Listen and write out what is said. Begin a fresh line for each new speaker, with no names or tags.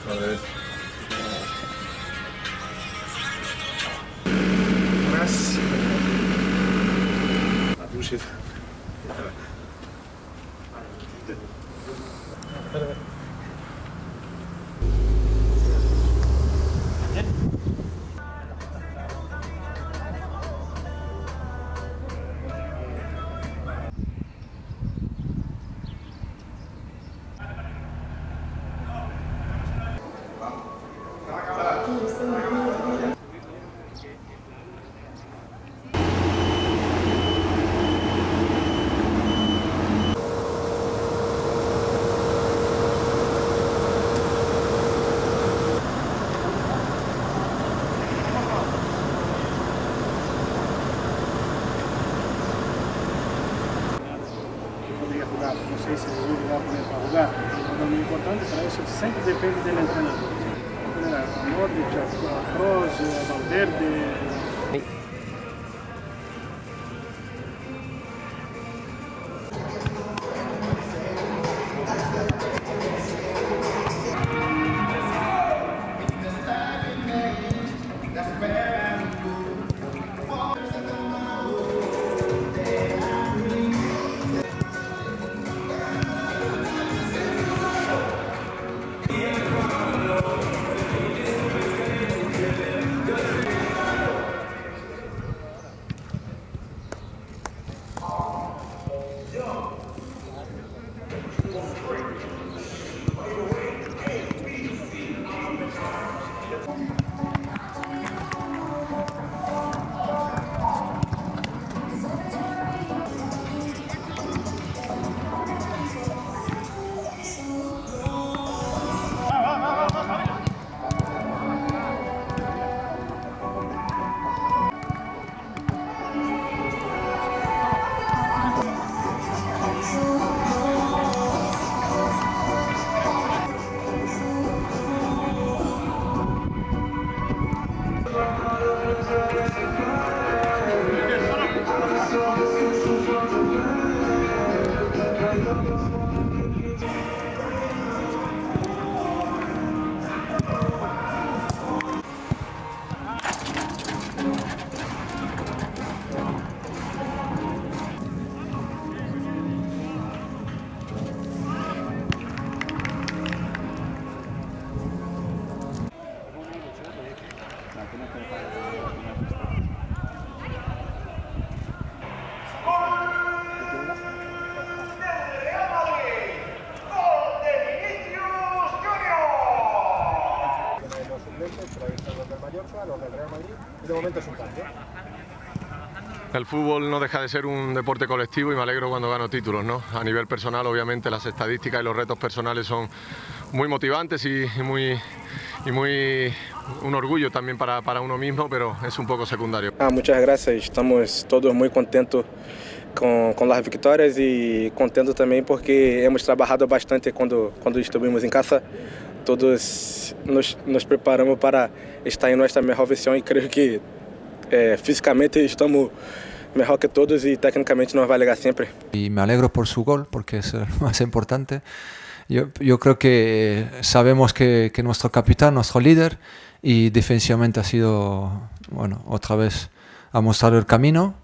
Joder.
Раз.
Отдушит.
Não sei se ele vai poder para jogar, mas o importante para isso sempre depende do treinador. A Modric, a Kroos, a Valverde.
El fútbol no deja de ser un deporte colectivo y me alegro cuando gano títulos, ¿no? A nivel personal, obviamente, las estadísticas y los retos personales son muy motivantes y un orgullo también para uno mismo, pero es un poco secundario.
Muchas gracias, estamos todos muy contentos con las victorias y contentos también porque hemos trabajado bastante cuando estuvimos en casa. Todos nos preparamos para estar en nuestra mejor versión y creo que físicamente estamos mejor que todos y técnicamente nos va a llegar siempre.
Y me alegro por su gol porque es lo más importante. Yo creo que sabemos que nuestro capitán, nuestro líder y defensivamente ha sido, bueno, otra vez ha mostrado el camino.